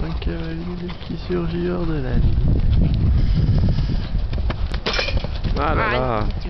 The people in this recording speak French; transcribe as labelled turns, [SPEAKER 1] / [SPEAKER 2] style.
[SPEAKER 1] Un cavalier qui surgit hors de la nuit. Ah là là.